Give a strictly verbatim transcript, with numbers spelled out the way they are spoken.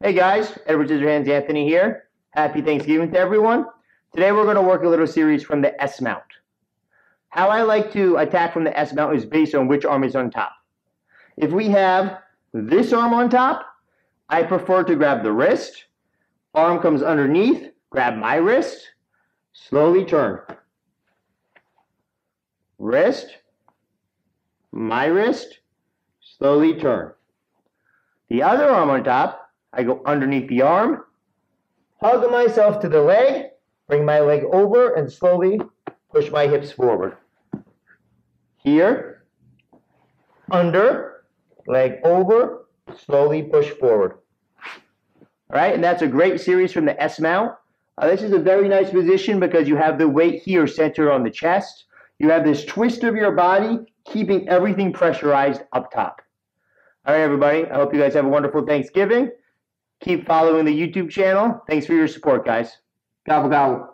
Hey guys, Edward Scissorhands Anthony here. Happy Thanksgiving to everyone. Today we're going to work a little series from the S mount. How I like to attack from the S mount is based on which arm is on top. If we have this arm on top, I prefer to grab the wrist. Arm comes underneath, grab my wrist, slowly turn. Wrist, my wrist, slowly turn. The other arm on top, I go underneath the arm, hug myself to the leg, bring my leg over, and slowly push my hips forward. Here, under, leg over, slowly push forward. All right, and that's a great series from the S mount. Uh, this is a very nice position because you have the weight here centered on the chest. You have this twist of your body, keeping everything pressurized up top. All right, everybody, I hope you guys have a wonderful Thanksgiving. Keep following the YouTube channel. Thanks for your support, guys. Gobble, gobble.